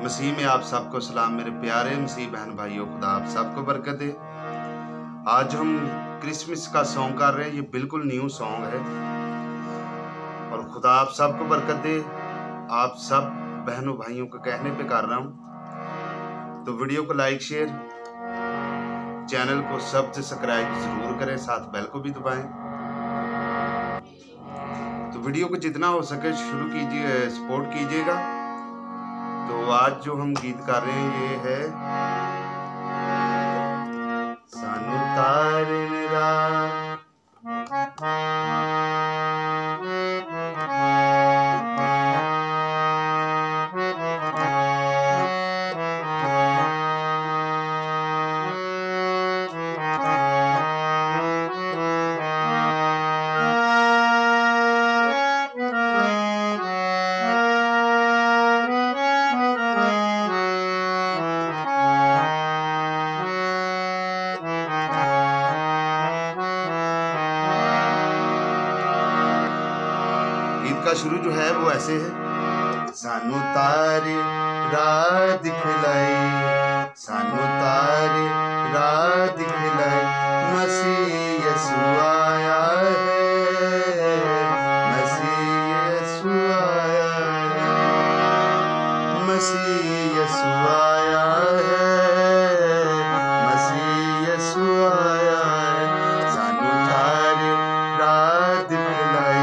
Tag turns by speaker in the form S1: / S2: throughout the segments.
S1: मसीह में आप सबको सलाम मेरे प्यारे मसीह बहन भाइयों। खुदा आप सबको बरकत दे। आज हम क्रिसमस का सॉन्ग कर रहे हैं। ये बिल्कुल न्यू सॉन्ग है और खुदा आप सबको बरकत दे। आप सब बहनों भाइयों के कहने पे कर रहा हूँ, तो वीडियो को लाइक शेयर, चैनल को सब्सक्राइब जरूर करें, साथ बेल को भी दबाएं। तो वीडियो को जितना हो सके शुरू कीजिए, सपोर्ट कीजिएगा। तो आज जो हम गीत कर रहे हैं ये है सानू तारे निराश का शुरू जो है वो ऐसे है। सानू तारे राह दिखलाई, सानू तारे राह दिखलाई, मसीह यीशु आया है, मसीह यीशु आया है, मसीह यीशु आया है, मसीह यीशु आया है। सानू तारे राह दिखलाई,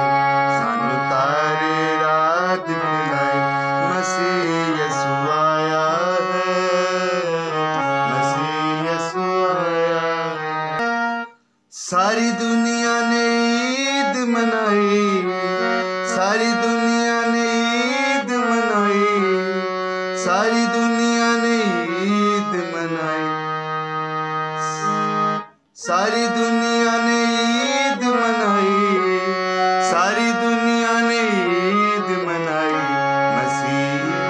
S1: सारी दुनिया ने ईद मनाई, सारी दुनिया ने ईद मनाई, सारी दुनिया ने ईद मनाई, सारी दुनिया ने ईद मनाई, सारी दुनिया ने ईद मनाई। मसीह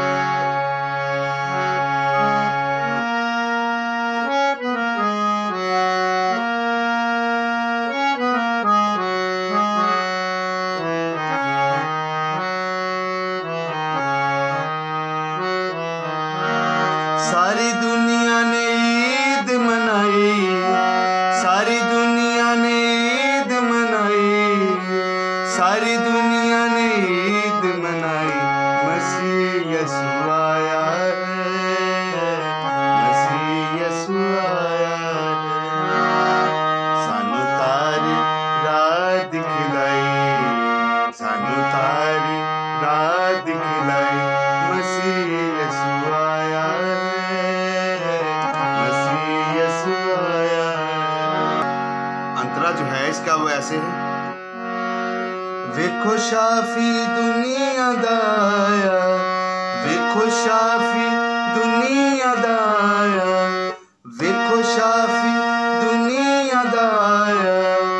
S1: सारी दुनिया ने ईद मनाई, सारी दुनिया ने ईद मनाई, सारी दुनिया ने ईद मनाई। मसीह यीशु आया है, मसीह यीशु आया है। सानू तारी राह दिखलाई, सानू तारी राह दिखलाई, मसीह यीशु आया अंतरा जो है इसका वो ऐसे है। वेखो शाफी दुनिया दाया, वेखो शाफी दुनिया दाया, वेखो शाफी दुनिया दाया,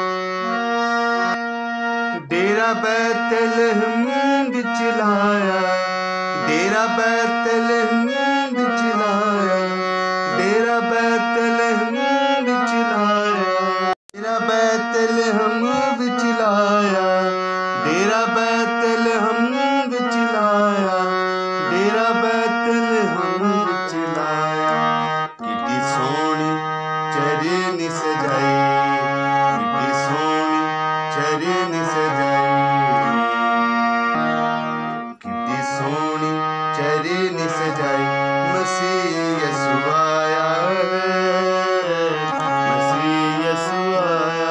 S1: डेरा बैतलहम विच लाया, डेरा बैतलहम विच लाया, डेरा बैतलहम विच लाया, डेरा बैतलहम विच लाया, डेरा बैतलहम विच लाया, डेरा बैतलहम विच लाया। किड्डी सोहनी चरनी सजाई, किड्डी सोहनी चरनी सजाई, किड्डी सोहनी चरनी सजाई। मसीह यीशु आया है, मसीह यीशु आया,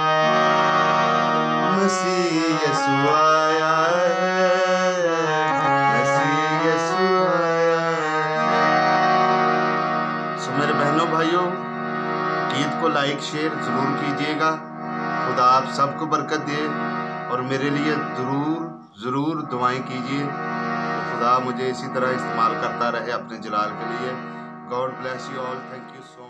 S1: मसीह यीशु आया है, मसीह यीशु आया है। सो मेरे बहनों भाइयों, गीत को लाइक शेयर जरूर कीजिएगा। खुदा आप सबको बरकत दे और मेरे लिए जरूर दुआएं कीजिए। तो खुदा मुझे इसी तरह इस्तेमाल करता रहे अपने जलाल के लिए। God bless you all. Thank you so much.